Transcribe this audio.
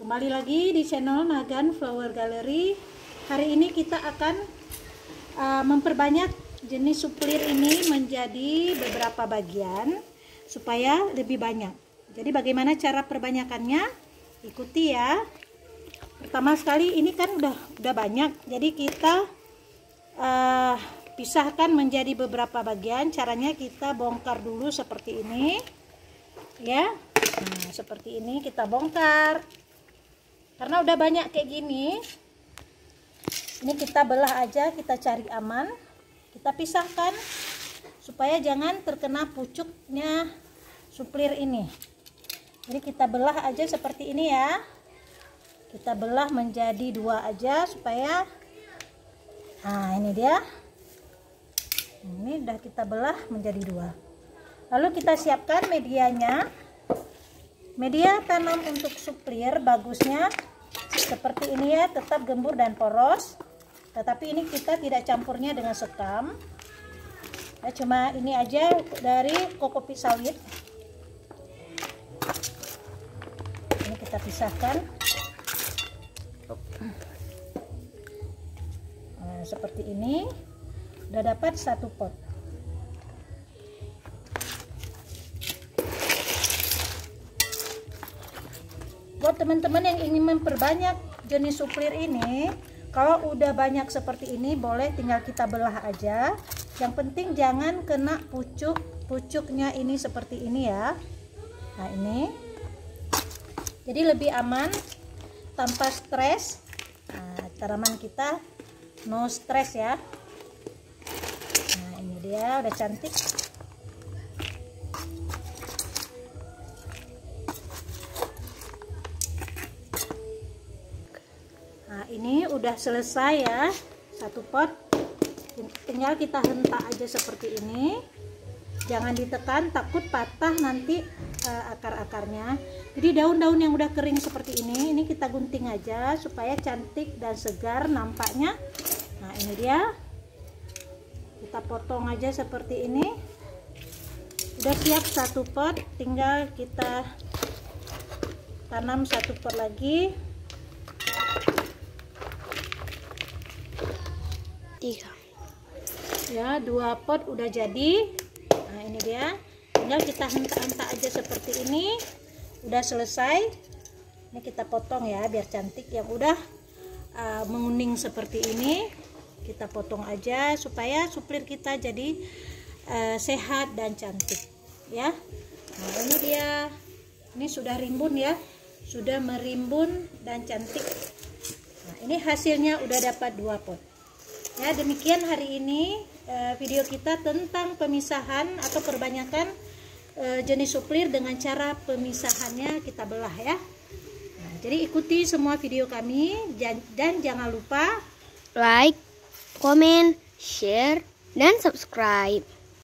Kembali lagi di channel Nagan Flower Gallery. Hari ini kita akan memperbanyak jenis suplir ini menjadi beberapa bagian supaya lebih banyak. Jadi bagaimana cara perbanyakannya? Ikuti ya. Pertama sekali ini kan udah banyak. Jadi kita pisahkan menjadi beberapa bagian. Caranya kita bongkar dulu seperti ini. Ya. Nah, seperti ini kita bongkar. Karena udah banyak kayak gini, ini kita belah aja, kita cari aman, kita pisahkan supaya jangan terkena pucuknya suplir ini. Jadi kita belah aja seperti ini ya, kita belah menjadi dua aja supaya, nah ini dia, ini udah kita belah menjadi dua. Lalu kita siapkan medianya. Media tanam untuk suplir bagusnya seperti ini ya, tetap gembur dan poros. Tetapi ini kita tidak campurnya dengan sekam. Ya, cuma ini aja dari kokopit sawit. Ini kita pisahkan. Nah, seperti ini. Udah dapat satu pot. Buat teman-teman yang ingin memperbanyak jenis suplir ini, kalau udah banyak seperti ini boleh tinggal kita belah aja. Yang penting jangan kena pucuknya ini seperti ini ya. Nah ini, jadi lebih aman tanpa stres. Nah, tanaman kita no stres ya. Nah ini dia udah cantik. Nah ini udah selesai ya, satu pot. Tinggal kita hentak aja seperti ini, jangan ditekan, takut patah nanti akar-akarnya. Jadi daun-daun yang udah kering seperti ini kita gunting aja supaya cantik dan segar nampaknya. Nah ini dia, kita potong aja seperti ini. Udah siap satu pot, tinggal kita tanam satu pot lagi. 3 ya, 2 pot udah jadi. Nah ini dia, tinggal kita hentak-hentak aja seperti ini. Udah selesai. Ini kita potong ya biar cantik. Yang udah menguning seperti ini kita potong aja supaya suplir kita jadi sehat dan cantik ya. Nah ini dia, ini sudah rimbun ya, sudah merimbun dan cantik. Nah ini hasilnya udah dapat 2 pot. Ya, demikian hari ini video kita tentang pemisahan atau perbanyakan jenis suplir dengan cara pemisahannya kita belah ya. Nah, jadi ikuti semua video kami dan jangan lupa like, comment, share, dan subscribe.